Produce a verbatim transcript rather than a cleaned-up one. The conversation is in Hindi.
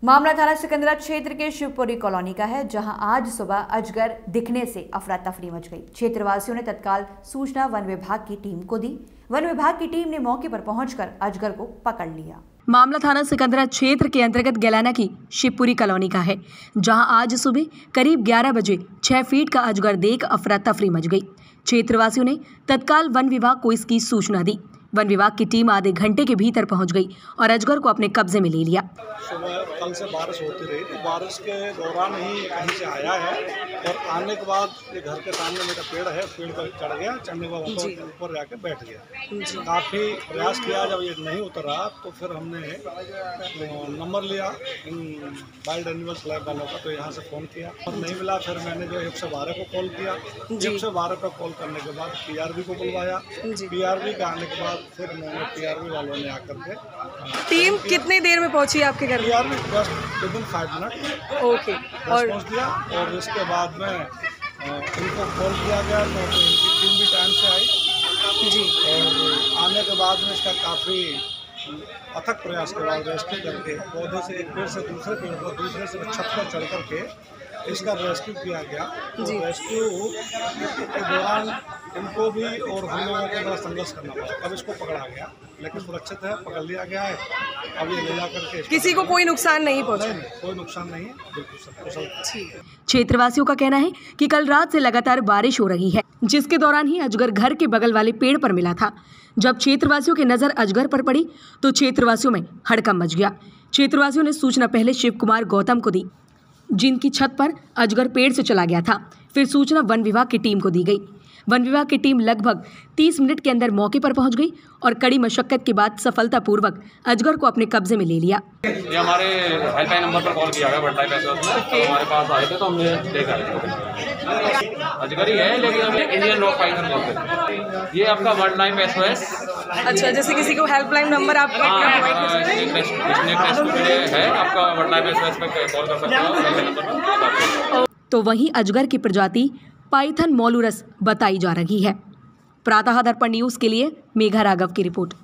मामला थाना सिकंदरा क्षेत्र के शिवपुरी कॉलोनी का है, जहां आज सुबह अजगर दिखने से अफरा तफरी मच गई। क्षेत्रवासियों ने तत्काल सूचना वन विभाग की टीम को दी। वन विभाग की टीम ने मौके पर पहुंचकर अजगर को पकड़ लिया। मामला थाना सिकंदरा क्षेत्र के अंतर्गत गैलाना की शिवपुरी कॉलोनी का है, जहां आज सुबह करीब ग्यारह बजे छह फीट का अजगर देख अफरा तफरी मच गई। क्षेत्रवासियों ने तत्काल वन विभाग को इसकी सूचना दी। वन विभाग की टीम आधे घंटे के भीतर पहुंच गई और अजगर को अपने कब्जे में ले लिया। सुबह कल से बारिश होती रही, तो बारिश के दौरान ही कहीं से आया है और आने के बाद ये घर के सामने मेरा पेड़ है, पेड़ पर चढ़ गया। चढ़ने के बाद ऊपर जाके बैठ गया। काफ़ी प्रयास किया, जब ये नहीं उतरा तो फिर हमने नंबर लिया वाइल्ड एनिमल्स लैब वालों का, तो यहाँ से फ़ोन किया और नहीं मिला। फिर मैंने जो एक सौ बारह को कॉल किया। एक सौ बारह पर कॉल करने के बाद पी आर बी को बुलवाया। पी आर बी के आने के बाद फिर मैंने पी आर बी वालों ने आकर के। टीम कितनी देर में पहुंची आपके घर? पी आर बी बस विदिन फाइव मिनट ओके और पहुँच दिया और इसके बाद में इनको कॉल किया गया तो इनकी टीम भी टाइम से आई जी। और आने के बाद में इसका काफ़ी अथक प्रयास के बाद रेस्क्यू करके पौधे से एक पेड़ से दूसरे पेड़ पर, दूसरे से छत पर चढ़ करके इसका रेस्क्यू किया गया। तो रेस्क्यू के दौरान इनको भी और हम लोगों को बड़ा संघर्ष करना पड़ा, अब इसको पकड़ा गया, लेकिन सुरक्षित है, पकड़ लिया गया है। अब ये ले जा करके किसी को कोई नुकसान नहीं पहुंचा? कोई नुकसान नहीं है, बिल्कुल सब कुशल। क्षेत्रवासियों का कहना है कि कल रात से लगातार बारिश हो रही है, जिसके दौरान ही अजगर घर के बगल वाले पेड़ पर मिला था। जब क्षेत्रवासियों की नजर अजगर पर पड़ी तो क्षेत्रवासियों में हड़कंप मच गया। क्षेत्रवासियों ने सूचना पहले शिव कुमार गौतम को दी, जिनकी छत पर अजगर पेड़ से चला गया था। फिर सूचना वन विभाग की टीम को दी गई। वन विभाग की टीम लगभग तीस मिनट के अंदर मौके पर पहुंच गई और कड़ी मशक्कत के बाद सफलतापूर्वक अजगर को अपने कब्जे में ले लिया। ये हमारे हेल्पलाइन नंबर पर कॉल किया गया, वर्ल्ड लाइफ एसोसिएशन में, तो हमारे पास आए थे तो हमने देखा अजगर ही है, लेकिन हमें इंडियन रॉक पाइथन बोलते हैं। ये आपका वर्ल्ड लाइफ एसोसिएशन। अच्छा, जैसे किसी को हेल्पलाइन नंबर आप है आपका वर्ल्ड लाइफ एसोसिएशन पे कॉल कर सकते हो। तो वहीं अजगर की प्रजाति पाइथन मोलुरस बताई जा रही है। प्रातः दर्पण न्यूज़ के लिए मेघा राघव की रिपोर्ट।